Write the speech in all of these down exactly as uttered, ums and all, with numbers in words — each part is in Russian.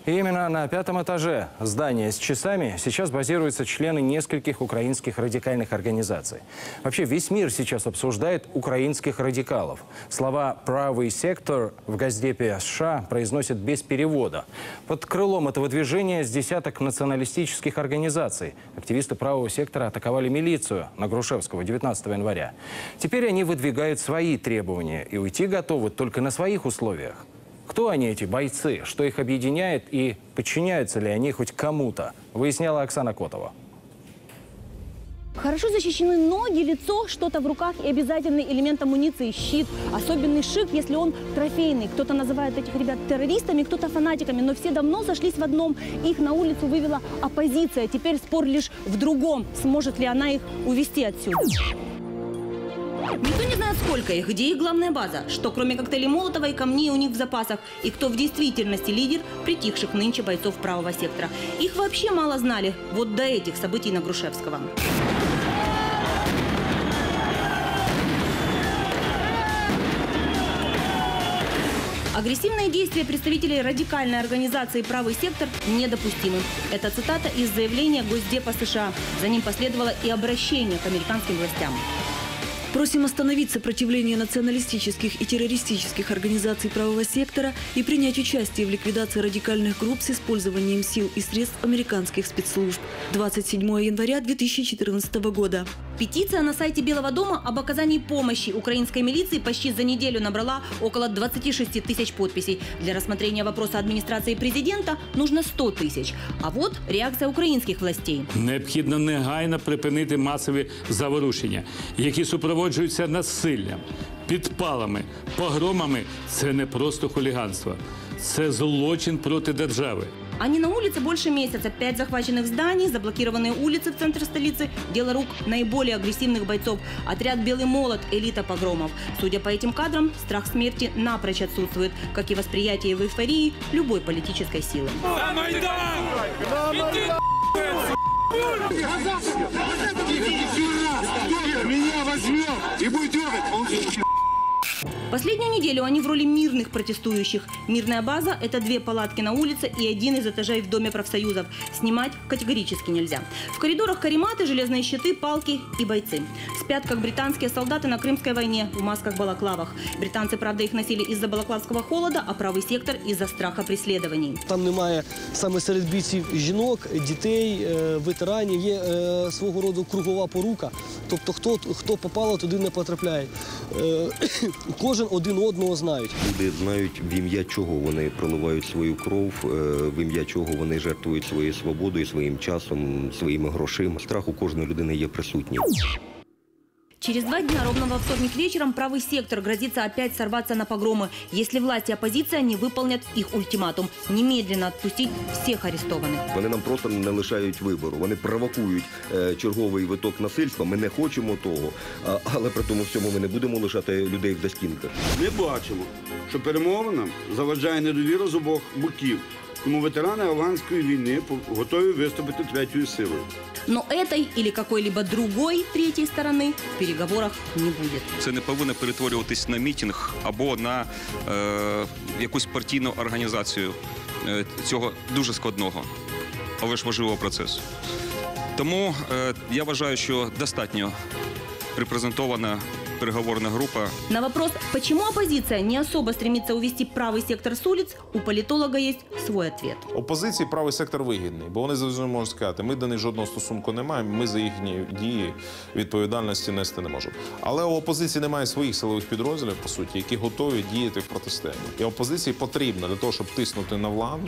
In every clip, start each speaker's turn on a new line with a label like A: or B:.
A: И именно на пятом этаже здания с часами сейчас базируются члены нескольких украинских радикальных организаций. Вообще весь мир сейчас обсуждает украинских радикалов. Слова «правый сектор» в Госдепе США произносят без перевода. Под крылом этого движения с десяток националистических организаций. Активисты правого сектора атаковали милицию на Грушевского девятнадцатого января. Теперь они выдвигают свои требования и уйти готовы только на своих условиях. Кто они, эти бойцы, что их объединяет и подчиняются ли они хоть кому-то, выясняла Оксана Котова.
B: Хорошо защищены ноги, лицо, что-то в руках и обязательный элемент амуниции – щит. Особенный шик, если он трофейный. Кто-то называет этих ребят террористами, кто-то фанатиками, но все давно сошлись в одном. Их на улицу вывела оппозиция. Теперь спор лишь в другом, сможет ли она их увести отсюда. Никто не знает, сколько их, где их главная база, что кроме коктейлей Молотова и камней у них в запасах, и кто в действительности лидер притихших нынче бойцов правого сектора. Их вообще мало знали, вот до этих событий на Грушевского. Агрессивные действия представителей радикальной организации «Правый сектор» недопустимы. Это цитата из заявления Госдепа США. За ним последовало и обращение к американским властям.
C: Просим остановить сопротивление националистических и террористических организаций правого сектора и принять участие в ликвидации радикальных групп с использованием сил и средств американских спецслужб. двадцать седьмого января две тысячи четырнадцатого года.
B: Петиция на сайте Белого дома об оказании помощи украинской милиции почти за неделю набрала около двадцати шести тысяч подписей. Для рассмотрения вопроса администрации президента нужно сто тысяч. А вот реакция украинских властей.
D: Необхідно негайно припинити масові заворушення, які супроводжуються насиллям, підпалами, погромами. Це не просто хуліганство. Це злочин проти держави.
B: Они на улице больше месяца. Пять захваченных зданий, заблокированные улицы в центре столицы – дело рук наиболее агрессивных бойцов. Отряд «Белый молот» – элита погромов. Судя по этим кадрам, страх смерти напрочь отсутствует, как и восприятие в эйфории любой политической силы.
E: За Майдан! Меня возьмет и будет дергать.
B: Последнюю неделю они в роли мирных протестующих. Мирная база – это две палатки на улице и один из этажей в Доме профсоюзов. Снимать категорически нельзя. В коридорах карематы, железные щиты, палки и бойцы. Спят, как британские солдаты на Крымской войне, в масках-балаклавах. Британцы, правда, их носили из-за балаклавского холода, а правый сектор – из-за страха преследований.
F: Там немає саме серед бійців жінок, дітей, ветеранів. Є е, свого роду кругова порука. Тобто, хто, хто попало, туди не потрапляє. Е, кожен один одного знають.
G: Люди знають, в ім'я чого вони проливають свою кров, в ім'я чого вони жертвують своєю свободою, своїм часом, своїми грошима. Страх у кожної людини є присутній.
B: Через два дня, ровно во вторник вечером, правый сектор грозится опять сорваться на погромы, если власти и оппозиция не выполнят их ультиматум – немедленно отпустить всех арестованных.
G: Вони нам просто не лишають вибору. Вони провокують е, черговий виток насильства. Ми не хочемо того, а, але при тому всьому ми не будемо лишати людей в достінках.
H: Ми бачимо, що перемовинам заважає недовіра з обох боків. Тому ветерани афганської війни готові виступити третьою силою.
B: Но этой или какой-либо другой третьей стороны в переговорах не будет.
I: Це не повинно перетворюватись на мітинг або на е, якусь партійну організацію е, цього дуже складного, але ж важливого процесу. Тому е, я вважаю, що достатньо репрезентована переговорная группа.
B: На вопрос, почему оппозиция не особо стремится увести правый сектор с улиц, у политолога есть свой ответ.
J: Опозиції правий сектор вигідний, бо вони завжди можуть сказати, ми до них жодного стосунку не маємо, ми за їхні дії відповідальності нести не можемо. Але у опозиції немає своїх силових підрозділів, по суті, які готові діяти в протистоянні. І опозиції потрібно для того, щоб тиснути на владу.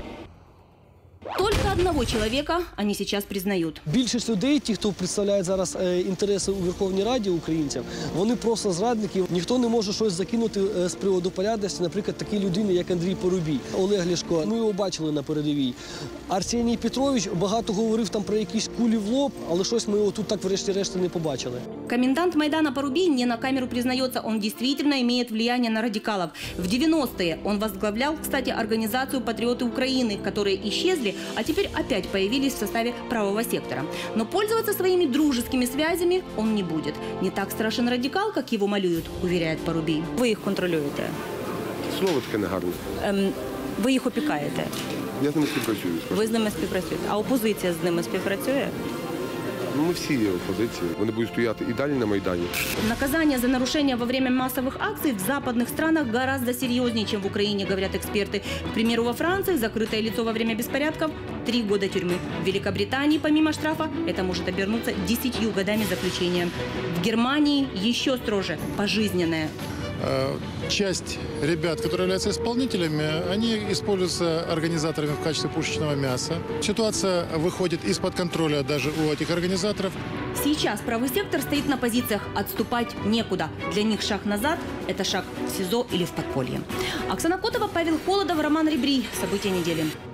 B: Только одного человека они сейчас признают.
F: Більшість людей, ті, хто представляє зараз е, інтереси у Верховній Раді українців, вони просто зрадники. Ніхто не може щось закинути е, з приводу порядності, наприклад, такі людини, як Андрій Парубій, Олег Ляшко. Ми його бачили на передовій. Арсеній Петрович багато говорив там про якісь кулі в лоб, але щось ми його тут так врешті-решт не побачили.
B: Комендант Майдана Парубій не на камеру признается, он действительно имеет влияние на радикалов. В девяностые он возглавлял, кстати, организацию «Патриоты Украины», которые исчезли, а теперь опять появились в составе правого сектора. Но пользоваться своими дружескими связями он не будет. Не так страшен радикал, как его малюют, уверяет Парубій. Вы их контролируете?
H: Слово таке негарне.
B: Эм, Ви їх опікаєте?
K: Я з ними співпрацюю.
B: Ви з ними співпрацюєте? А опозиція з ними співпрацює?
K: Ну, ми всі є опозиції. Вони будуть стояти і далі на Майдані.
B: Наказание за нарушение во время массовых акций в западных странах гораздо серьезнее, чем в Украине, говорят эксперты. К примеру, во Франции закрытое лицо во время беспорядков – три года тюрьмы. В Великобритании, помимо штрафа, это может обернуться десятью годами заключения. В Германии еще строже – пожизненное.
L: Часть ребят, которые являются исполнителями, они используются организаторами в качестве пушечного мяса. Ситуация выходит из-под контроля даже у этих организаторов.
B: Сейчас правый сектор стоит на позициях «отступать некуда». Для них шаг назад – это шаг в СИЗО или в подполье. Оксана Котова, Павел Холодов, Роман Ребрий. События недели.